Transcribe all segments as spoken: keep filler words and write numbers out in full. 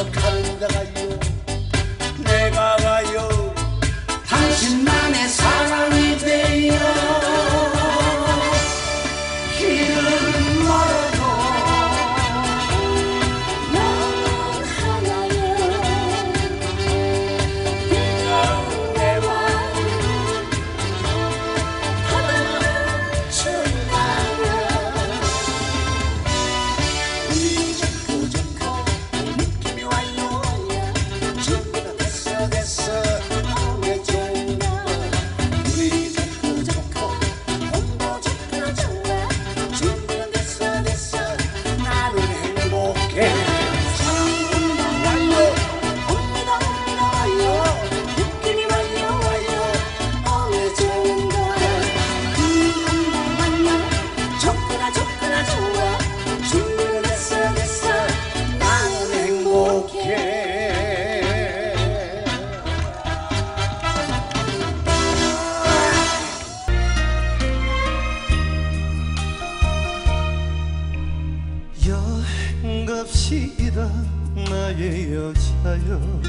간다가요 내가 가요 당신만의 사랑이 되어 길은 멀어도 넌 하나여 네가 내와 하나 준다면 우리 좋고 좋고 느낌이 와요 준비가 됐어 됐어 내 좋은 우리 좋고 좋고 홍보 좋고 좋아 준비가 됐어 됐어 나는 행복해 사랑 온다 와요 옵니다 옵니다 와요 느낌이 와요 와요 내 좋은 거 온다 와요 좋구나 좋구나 좋아 준비가 됐어 됐어 나는 행복해 여행 갑시다 나의 여자여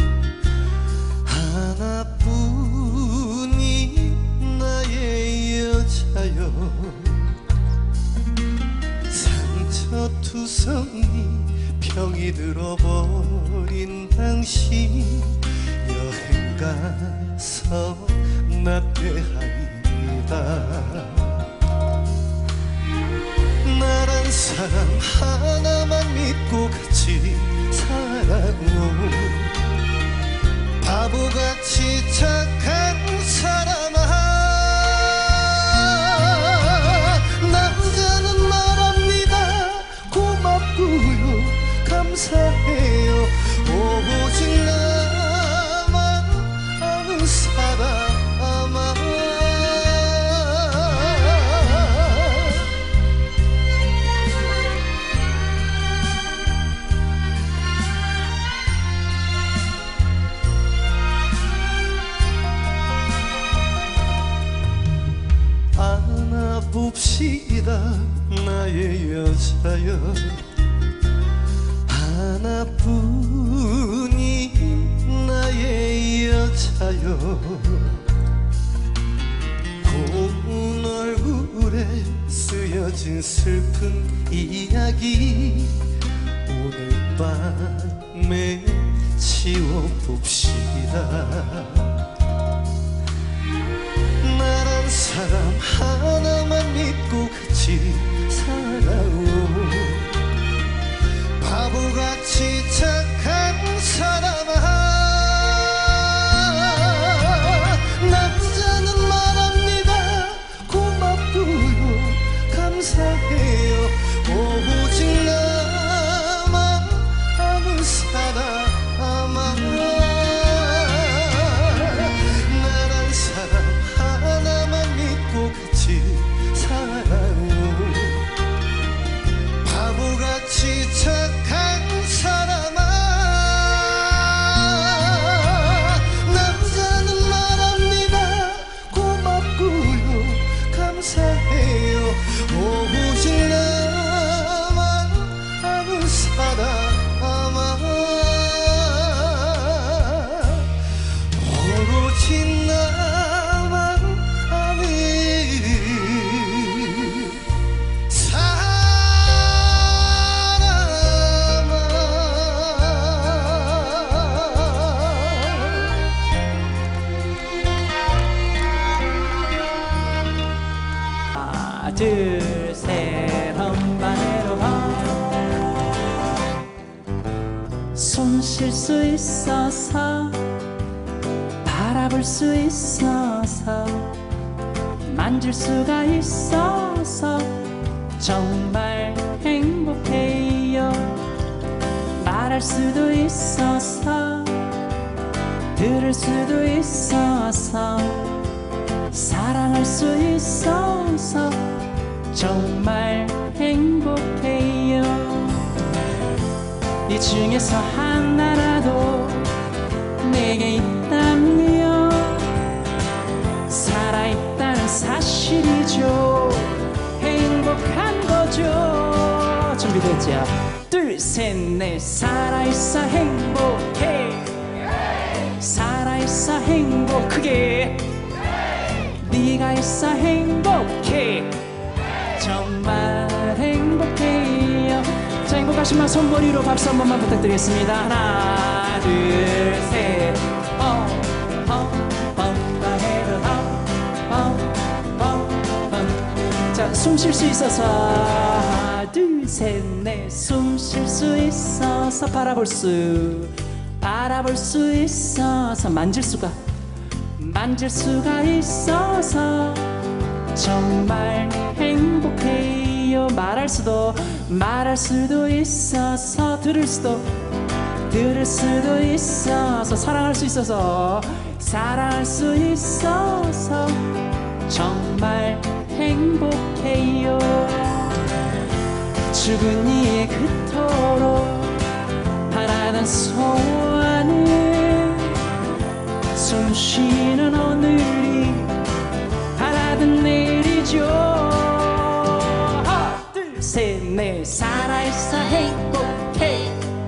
하나뿐인 나의 여자여 상처투성이 병이 들어버린 당신 여행 가서 낫대하리다 나란 사람 하나만 믿고 같이 살아오 바보같이 착한 사람아 남자는 말합니다 고맙고요 감사해요 오직 나만 아는 사람아 봅시다 나의 여자여 하나뿐인 나의 여자여 고운 얼굴에 쓰여진 슬픈 이야기 오늘 밤에 지워봅시다 나란 사람 하나만 믿고 같이 살아오 바보같이 착한 사람아 남자는 말합니다 고맙고요 감사해요 오직 나만 아는 사람아 나란 사람 하나만 믿고 같이 살아오 바보같이 착한 사람아 남자는 말합니다 고맙고요 감사해요 오직 나만 아는 사람아 오로지 나만 아는 하나 둘셋 한반에로 손 쉴 수 있어서 바라볼 수 있어서 만질 수가 있어서 정말 행복해요 말할 수도 있어서 들을 수도 있어서 사랑할 수 있어서 정말 행복해요 이 중에서 하나라도 내게 있다면 살아있다는 사실이죠 행복한 거죠 준비됐죠? 둘 둘, 셋, 넷. 살아있어 행복해. 살아있어 행복하게. 네가 있어 행복해. 정말 행복해요. 자, 행복하신 분 손머리로 박수 한 번만 부탁드리겠습니다. 하나, 둘, 셋. 어, 어, 뻔뻔해도 어, 어, 어. 자, 숨 쉴 수 있어서 하나, 둘, 셋, 넷. 숨 쉴 수 있어서 바라볼 수 바라볼 수 있어서 만질 수가 만질 수가 있어서 정말 행복해요. 말할 수도 말할 수도 있어서 들을 수도 들을 수도 있어서 사랑할 수 있어서 사랑할 수 있어서 정말 행복해요. 죽은 이의 그토록 바라던 소원을 숨 쉬는 오늘이 바라던 내일이죠. 하나 둘 셋 넷. 살아있어 행복해.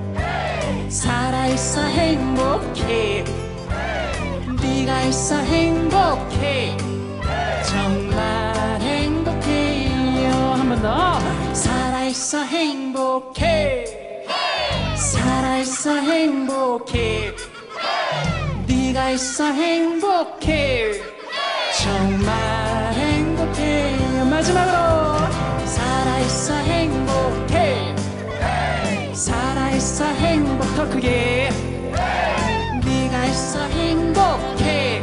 살아있어 행복해. 네가 있어 행복해. 정말 행복해요. 한 번 더. 살아있어 행복해. 살아있어 행복해. 네가 있어 행복해. 정말 행복해요. 마지막으로 살아있어 행복해. 살아있어 행복. 더 크게. 네가 있어 행복해.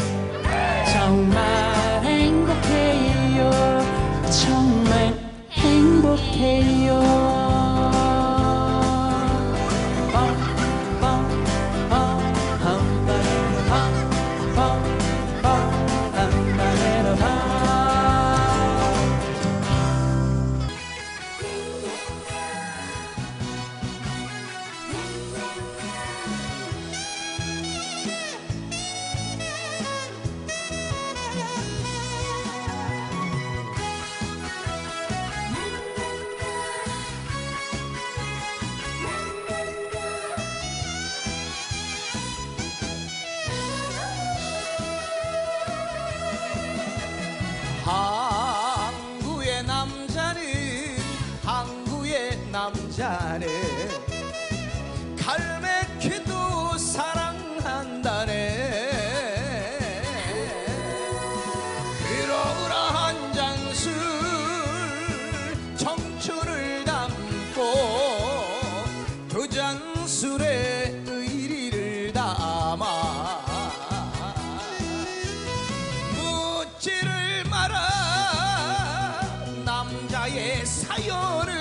정말 행복해요. 정말 행복해요. 항구의 남자는 항구의 남자는 갈매기도 사랑한다네. 그러우라 한 잔술 청춘을 담고 두 잔술에 의리를 담아 묻지를 마라 남자의 사연을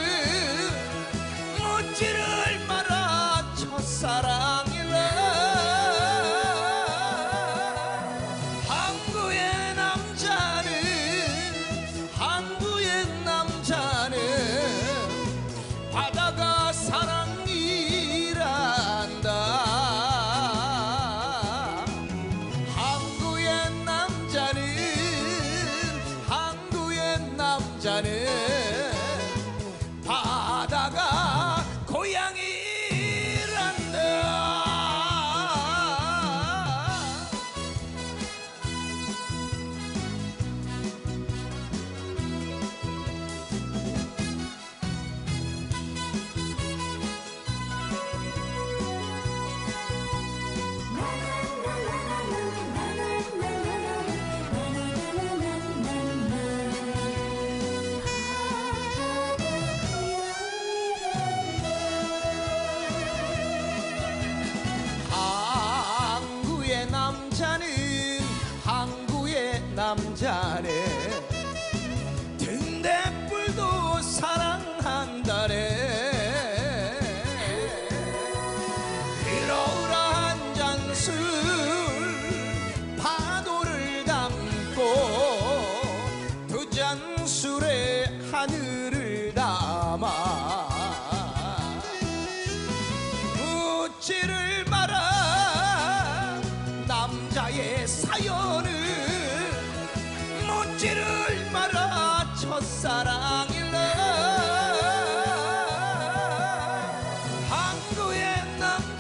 묻지를 마라 첫사랑이라. 항구의 남자는 항구의 남자는 바다가 사랑이란다. 항구의 남자는 항구의 남자는 바다가 고향이란다.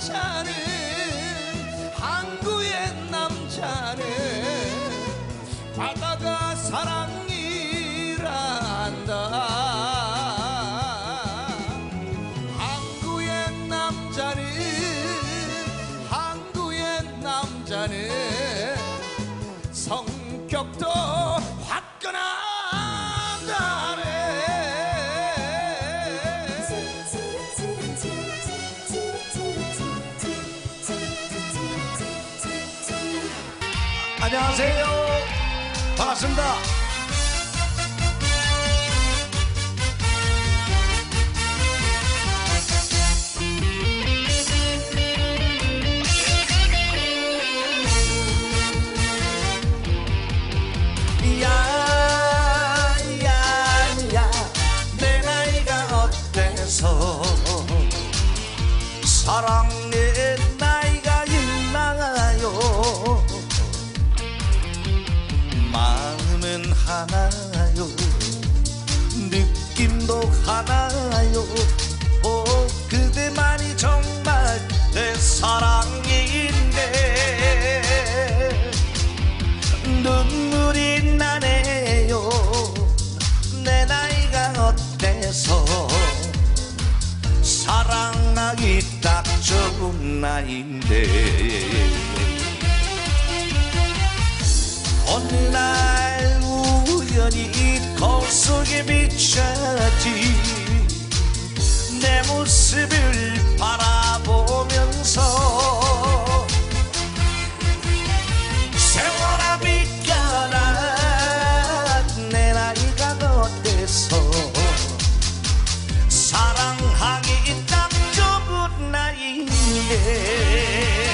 남자는 항구의 남자는 바다가 사랑이라 한다. 항구의 남자는 항구의 남자는 성격도 화끈하다네. 안녕하세요. 반갑습니다. 야야야 내 나이가 어때서 사랑의 나이가 있나요? 마음은 하나요 느낌도 하나요. 오 그대만이 정말 내 사랑인데 눈물이 나네요. 내 나이가 어때서 사랑하기 딱 좋은 나이인데 어느 날 우연히 거울 속에 비춰진 내 모습을 바라보면서 세월아 비껴라 내 나이가 어때서 사랑하기 딱 좋은 나이인데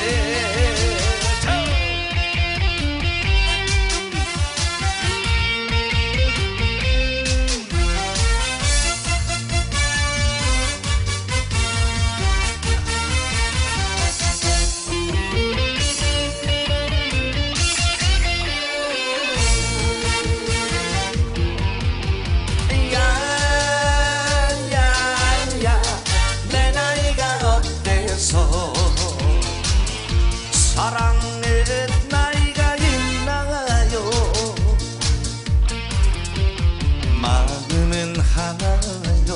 사랑의 나이가 있나요? 마음은 하나요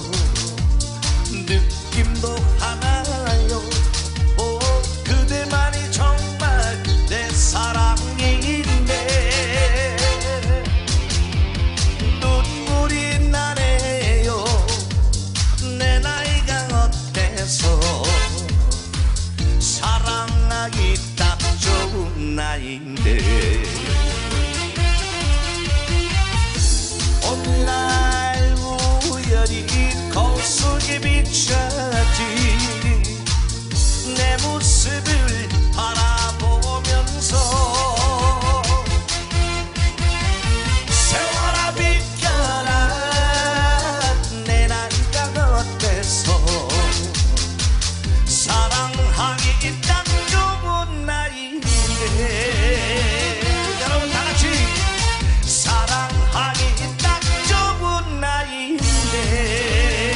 느낌도 하나요. 오 그대만이 정말 내 사랑인데 눈물이 나네요. 내 나이가 어때서 사랑하기 딱 좋은 나이인데 어느 날 우연히 거울 속에 비춰진 내 모습을 바라보면서 세월아 비껴라 내 나이가 어때서 사랑하기 딱 좋은 나이인데 여러분 다같이 사랑하기 딱 좋은 나이인데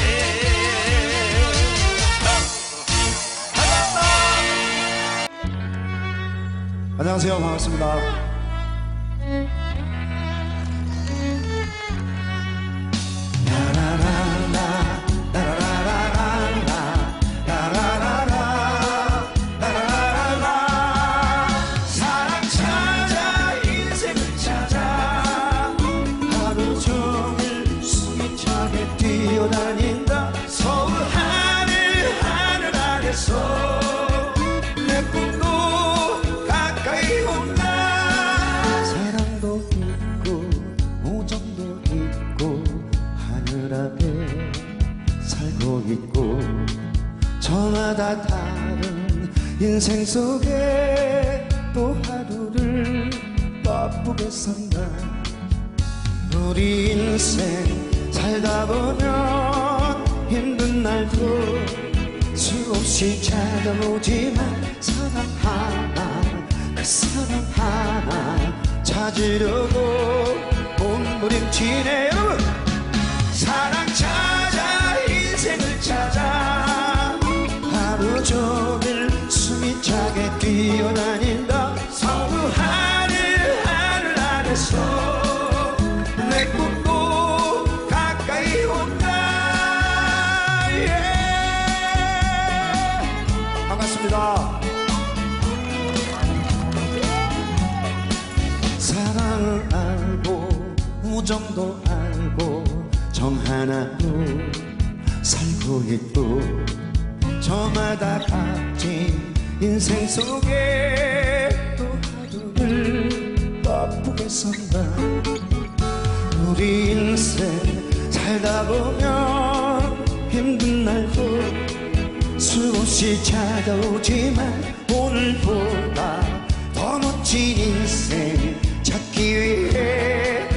안녕하세요. 반갑습니다. 뛰어다닌다 서울 하늘 하늘 아래서 내 꿈도 가까이 온다. 사랑도 있고 우정도 있고 하늘 앞에 살고 있고 저마다 다른 인생 속에 또 하루를 바쁘게 산다. 우리 인생 살다 보면 힘든 날도 수없이 찾아오지만 사랑 하나 그 사랑 하나 찾으려고 몸부림치네. 여러분 사랑 찾아 인생을 찾아 하루 종일 감사합니다. 사랑을 알고 우정도 알고 정 하나로 살고 있고 저마다 값진 인생 속에 또 하루를 바쁘게 산다. 우리 인생 살다 보면 힘든 날도 수없이 찾아오지만 오늘보다 더 멋진 인생 찾기 위해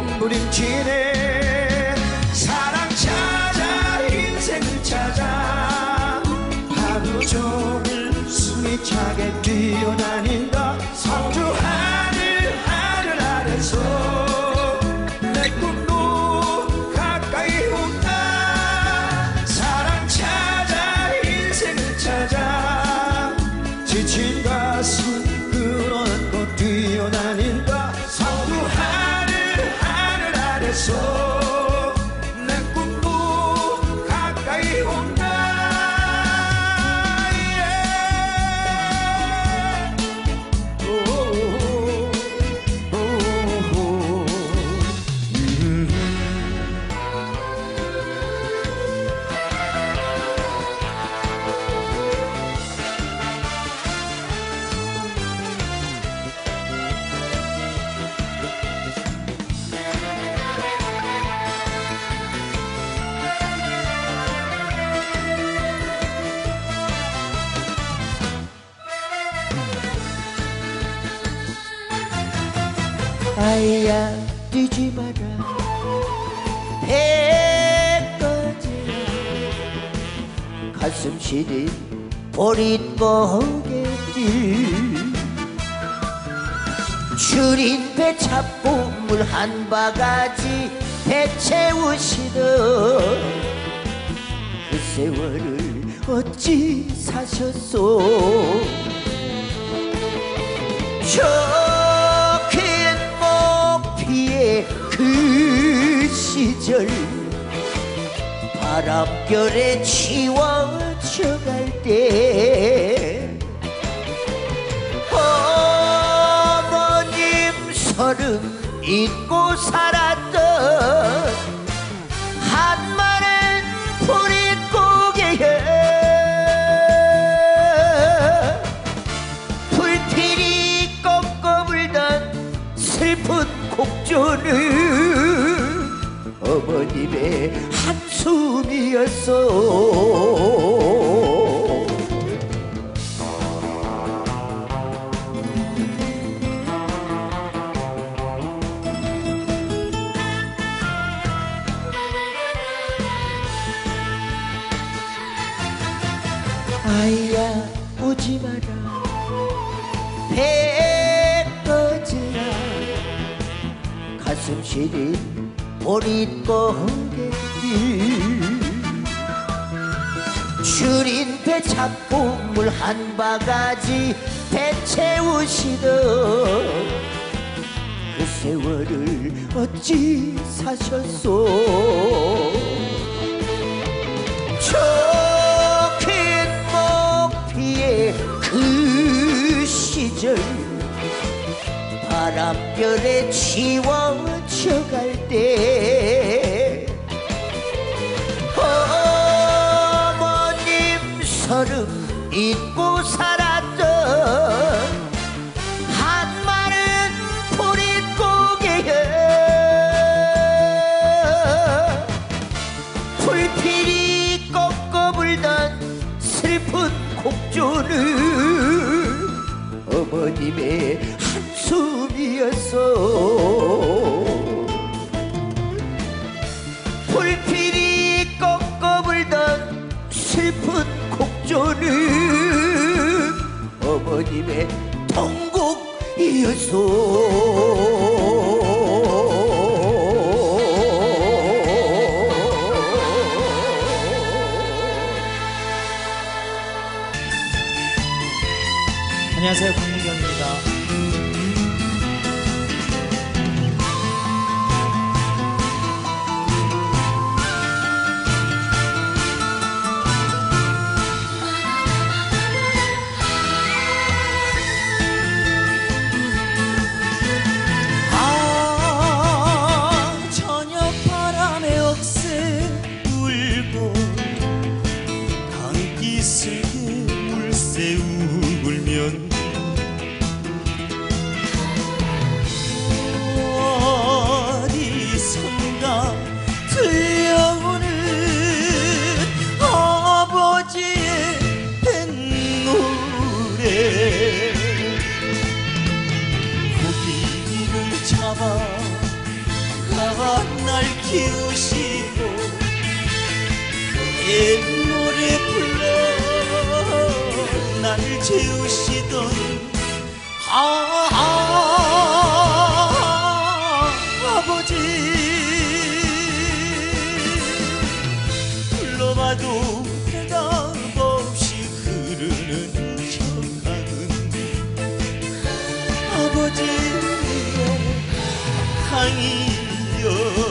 몸부림치네. 사랑 찾아 인생을 찾아 하루 종일 숨이 차게 뛰어다닌다. 성주 하늘 하늘 아래서 내 꿈도 가까이 온다. 사랑 찾아 인생을 찾아 지친 가슴 끌어안고 뛰어다닌다. 성주 하늘 하늘 아래서 내 꿈도 가까이 온다. 예. 오, 오, 오, 오. 음. 아이야 뛰지 마라 배까지 가슴 시린 보릿고개길 줄인 배 잡고 물 한 바가지 배 채우시던 그 세월을 어찌 사셨소. 그 시절 바람결에 치워져 갈 때 어머님 서름 잊고 살았던 한마른 보릿고개에 불길이 꺾어 불던 슬픈 곡조는 어머님의 한숨이었어. 아이야 오지 마라 배 꺼지라 가슴 시린 보릿고개길 줄인 배 잡고 물 한 바가지 배 채우시던 그 세월을 어찌 사셨소. 저 긴 목피의 그 시절 바람결에 치워져 갈 때 어머님 서름 잊고 살았던 한마른 보릿고개에 불길이 꺾어 불던 슬픈 곡조는 어머님의 한숨이었어. 불길이 꺾어 불던 슬픈 곡조는 어머님의 통곡이었어. 안녕하세요, 강민경입니다. 울면 어디선가 들려오는 아버지의 뱃노래 고기를 잡아 날 키우시고 그 노래 불러 날 재우시던 아, 아, 아버지 불러봐도 대답 없이 흐르는 척하는 아버지의 항이여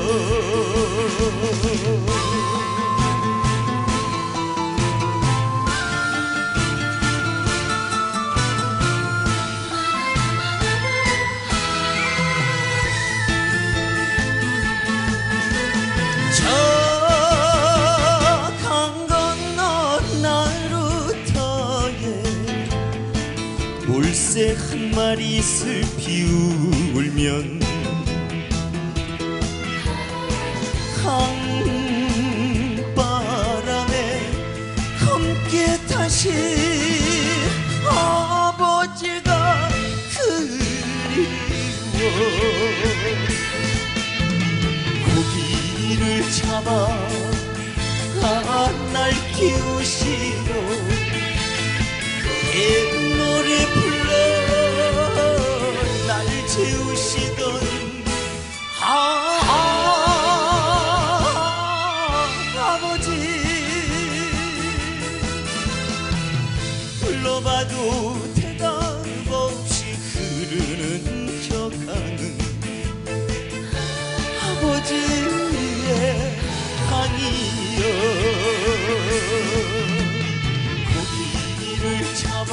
저 강 건너 나루터에 몰새 한 마리 슬피 울면 강바람에 함께 다시 아버지가 그리워 고기를 잡아 날 키우시고 옛노래 불러 날 재우시던 아, 아 아버지 불러봐도 대답 없이 흐르는 척하는 아버지의 항이여 고기를 잡아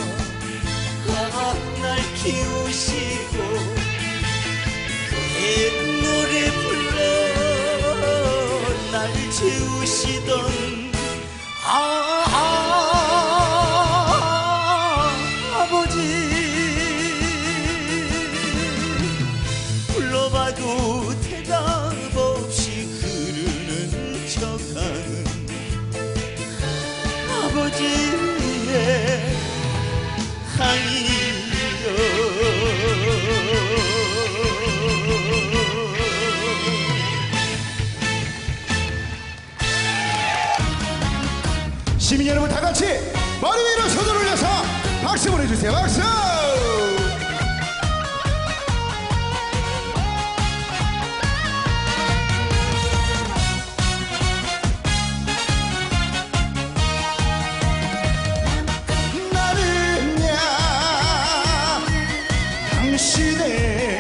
날 키우시고 옛노래 불러 날 재우시던 아, 아 아버지 불러봐도 대답 없이 흐르는 척하는 아버지의 항이여 시민 여러분 다 같이 머리 위로 손을 올려서 박수 보내주세요. 박수. 나는야 당신의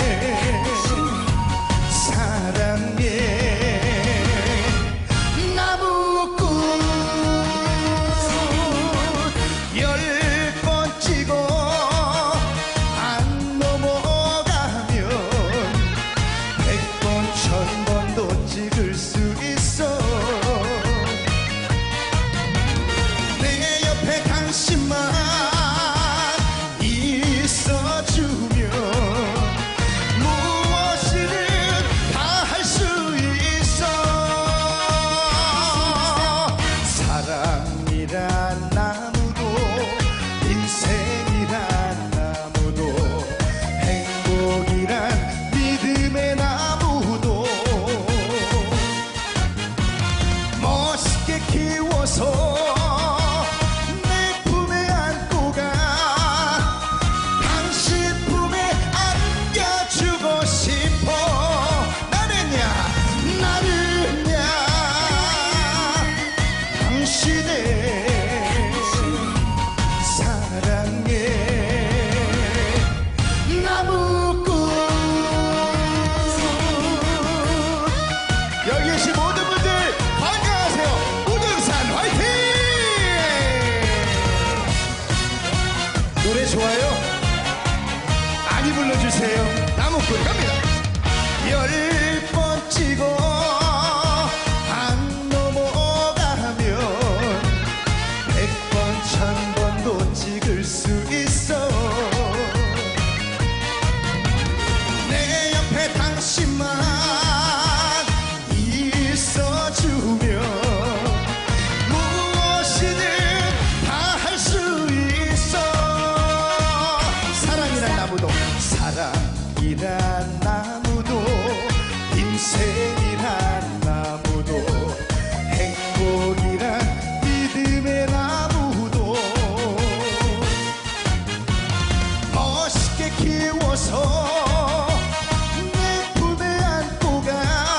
사랑에 나무꾼 열 번 찍어 안 넘어가면 백 번, 천 번도 찍을 수 있어. 내 옆에 당신만 있어주면 무엇이든 다 할 수 있어. 사랑이란 나무도 인생이란 나무도 행복이란 믿음의 나무도 멋있게 키워서 내 품에 안고 가 당신 품에 안겨주고 싶어. 나는야 나는야 당신의 사랑에 나무꾼. 여기 계신 모든 분들 건강하세요. 우등산 화이팅! 노래 좋아요? 많이 불러주세요. 나무꾼 갑니다. 열 번 찍어 안 넘어가면 백 번, 천 번도 찍을 수 있어. 인생이란 나무도 인생이란 나무도 행복이란 믿음의 나무도 멋있게 키워서 내 품에 안고 가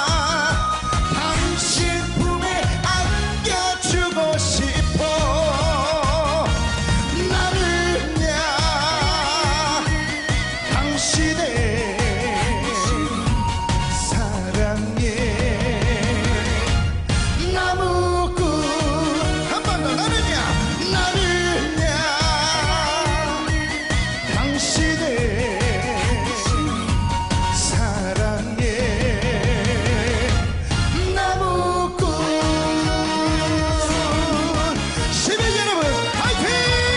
당신 품에 안겨주고 싶어 나는야 당신의 사랑에 나무꾼 한 번 더 나는야 나는야 당신의 사랑에 나무꾼 시민 여러분 파이팅!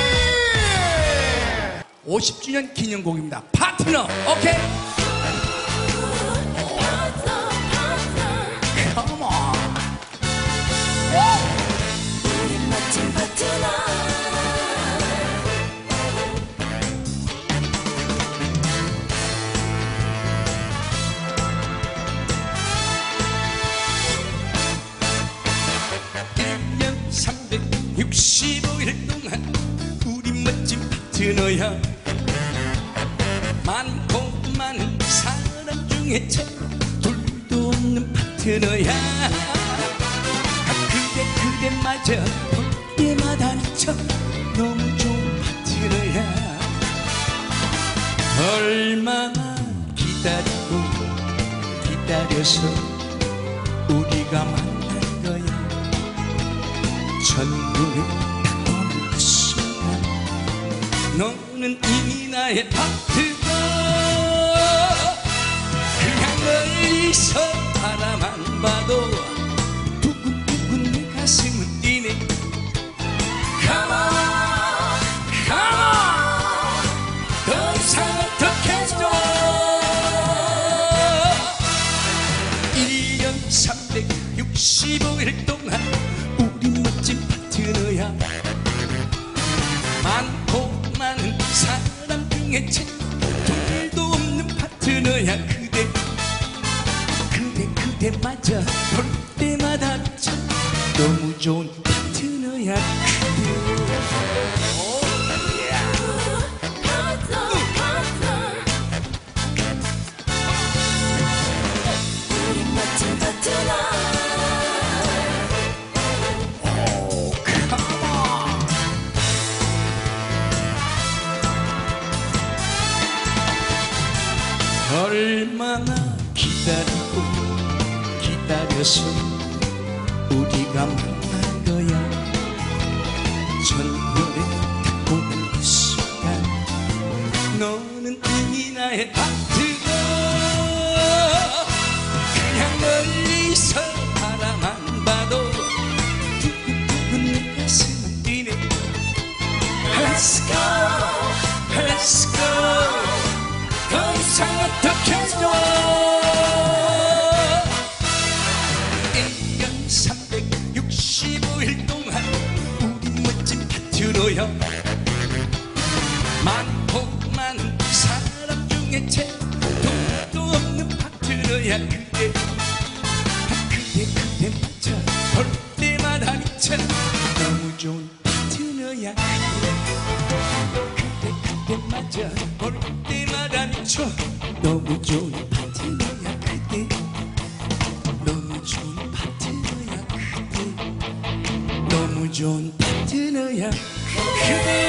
오십 주년 기념곡입니다. 파트너. 오케이. Come on. 일 년 삼백육십오 일 동안 우리 멋진 파트너야. 많고 많은 사람 중에 참 둘도 없는 파트너야. 그대 그대마저 볼 때마다 미쳐 너무 좋은 파트너야. 얼마나 기다리고 기다려서 우리가 만난 거야. 천국에 딱 오는 그 순간 너는 이미 나의 파트너. 그냥 멀리서 바라만 봐도 두근두근 내 가슴은 뛰네. Come on, come on. 더 이상 어떻게 해줘. 일 년 삼백육십오 일 동안 우리 멋진 파트너야. 많고 많은 사람 중에 참 둘도 없는 파트너야. 그대 그대 그대마저 볼 때마다 미쳐 너무 좋은 파트너야. 그대 얼마나 기다리고 기다려서 우리가 만난 거야. 첫눈에 딱 보는 그 순간 너는 이미 나의 파트너. 그냥 멀리서 바라만 봐도 두근두근 내 가슴은 뛰네. Let's go, let's go. 더 이상 어떻게 해줘. 일 년 삼백육십오 일 동안 우리 멋진 파트너야. 많고 많은 사람 중에 제일 돈도 없는 파트너야. 그대 그대 그대마저 볼 때마다 미쳐 너무 좋은 파트너야. 그대 그대마저 볼 때마다 미쳐 너무 좋은 파트너야. 그대 너무 좋은 파트너야. 그대 너무 좋은 파트너야. 그대